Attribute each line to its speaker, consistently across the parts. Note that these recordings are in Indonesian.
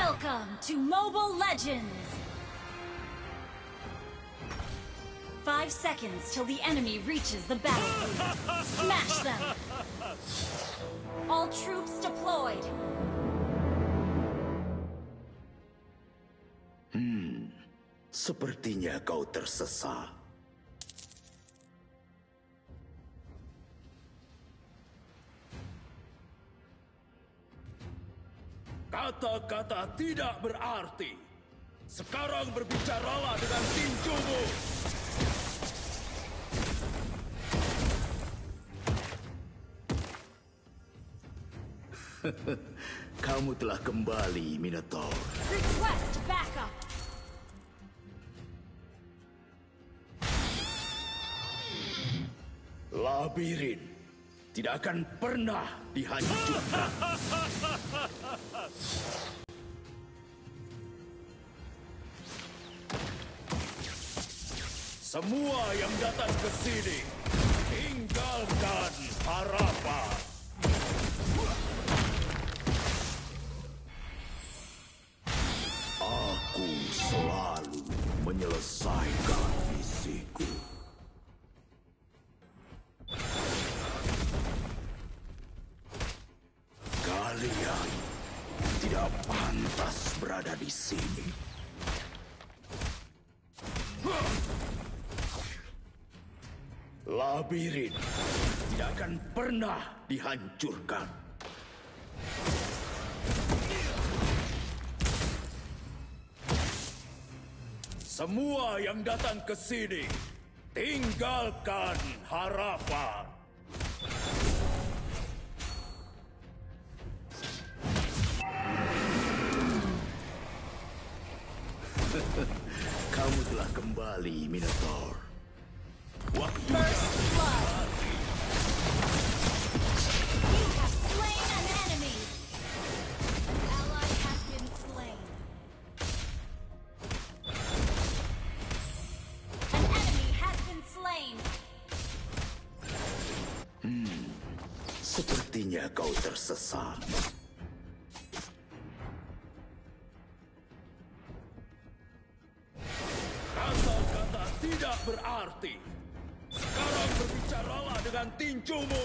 Speaker 1: Welcome to Mobile Legends! 5 seconds till the enemy reaches the battlefield. Smash them! All troops deployed.
Speaker 2: Sepertinya kau tersesat. Kata-kata tidak berarti. Sekarang berbicaralah dengan tinjumu. Kamu telah kembali, Minotaur.
Speaker 1: Request backup!
Speaker 2: Labirin tidak akan pernah dihancurkan. Semua yang datang ke sini, tinggalkan harapan. Aku selalu menyelesaikan misiku. Kalian tidak pantas berada di sini. Labirin tidak akan pernah dihancurkan. Semua yang datang ke sini, tinggalkan harapan. Kamu telah kembali, Minotaur. Waktu
Speaker 1: First blood! You have slain an enemy! An ally has been slain. An enemy has been slain!
Speaker 2: Sepertinya kau tersesat. Kata-kata tidak berarti. Sekarang berbicaralah dengan tinjumu.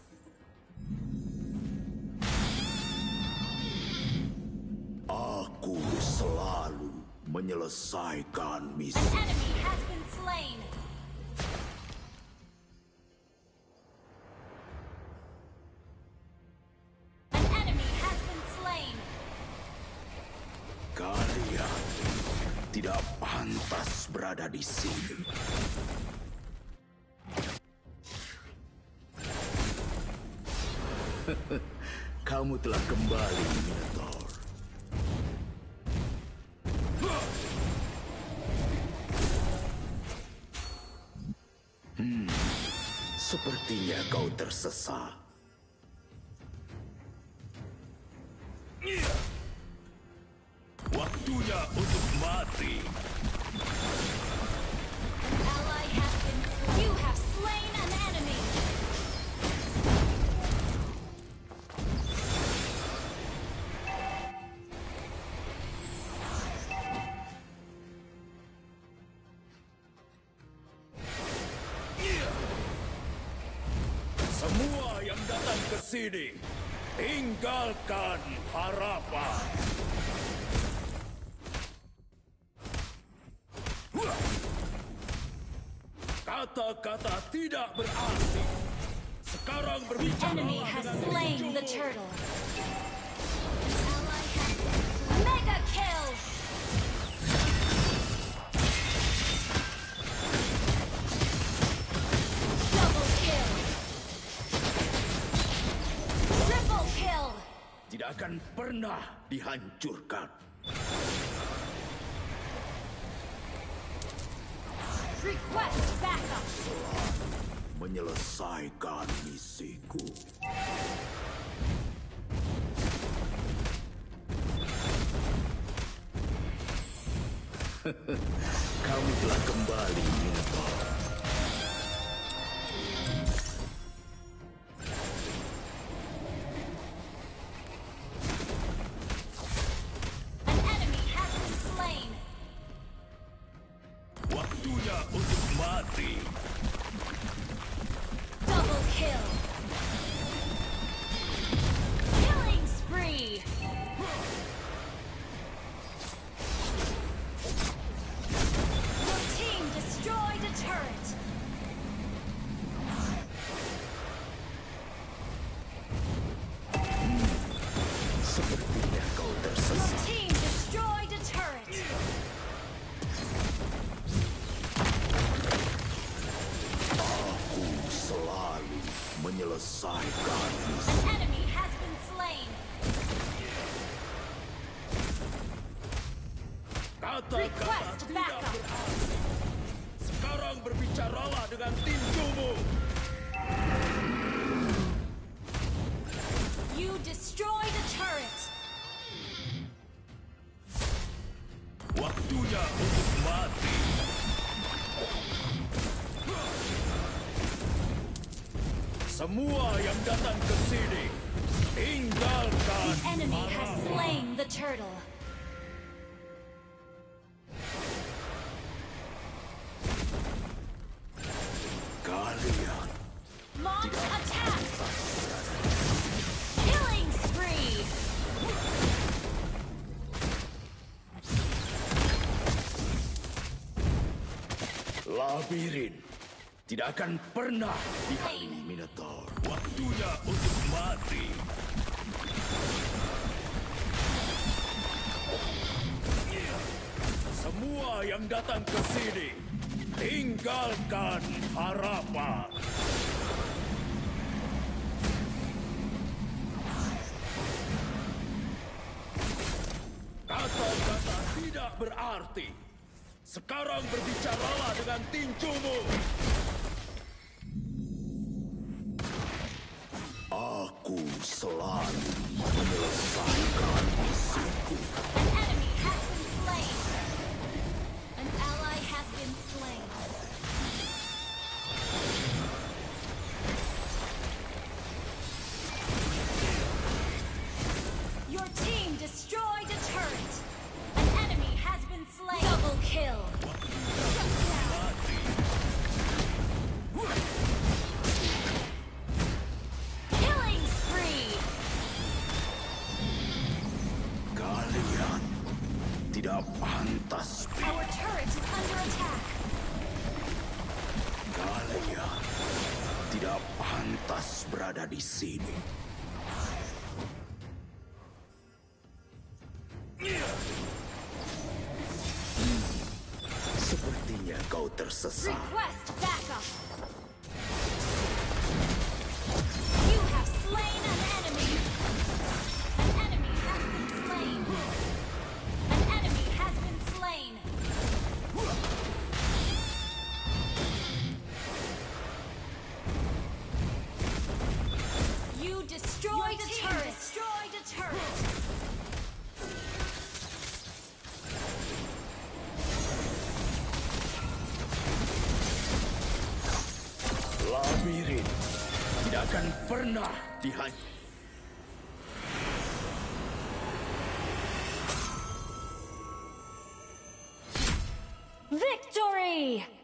Speaker 2: Aku selalu menyelesaikan misi.
Speaker 1: An enemy has been slain! An enemy has been slain!
Speaker 2: Kalian tidak pantas berada di sini. Kamu telah kembali, Minotaur. Sepertinya kau tersesat. Waktunya untuk mati.
Speaker 1: Ally has been slain. You have slain an enemy!
Speaker 2: Semua yang datang ke sini, tinggalkan harapan. Kata-kata tidak berarti. Sekarang
Speaker 1: The
Speaker 2: berbicara
Speaker 1: enemy has
Speaker 2: dengan
Speaker 1: slain the
Speaker 2: tinjumu.
Speaker 1: turtle. Ally has been slain. Mega kill! Double kill! Triple kill!
Speaker 2: Tidak akan pernah dihancurkan.
Speaker 1: Request backup!
Speaker 2: Menyelesaikan misiku. Kamu telah kembali, Minotaur.
Speaker 1: An
Speaker 2: untuk mati.
Speaker 1: Double kill. Killing spree. Your team destroyed a turret.
Speaker 2: Sepertinya kau
Speaker 1: Your
Speaker 2: tersesat.
Speaker 1: team destroyed a turret.
Speaker 2: Aku selalu menyelesaikan misi.
Speaker 1: Enemy has been slain.
Speaker 2: Kata-kata
Speaker 1: Request
Speaker 2: tidak
Speaker 1: backup.
Speaker 2: berarti. Sekarang berbicaralah dengan tinjumu.
Speaker 1: You destroyed a turret.
Speaker 2: Waktunya untuk mati. Semua yang datang ke sini, tinggalkan
Speaker 1: The enemy has
Speaker 2: Arama.
Speaker 1: slain the turtle.
Speaker 2: Kalian
Speaker 1: Launch attack. Killing spree.
Speaker 2: labirin tidak akan pernah dihalangi Minotaur. Waktunya untuk mati. Semua yang datang ke sini, tinggalkan harapan. Kata-kata tidak berarti. Sekarang berbicaralah dengan tinjumu. Aku selalu menyelesaikan misiku.
Speaker 1: An enemy has been slain. An ally has been slain. Your team destroyed a turret. An enemy has been slain. Double kill. Shut down. Killing spree.
Speaker 2: Kalian tidak pantas.
Speaker 1: Our turret is under attack.
Speaker 2: Kalian tidak pantas berada di sini. Sepertinya kau tersesat.
Speaker 1: Request backup. You have slain an enemy. An enemy has been slain. An enemy has been slain. You destroyed a turret. Destroyed a turret.
Speaker 2: Labirin tidak akan pernah dihancurkan.
Speaker 1: Victory!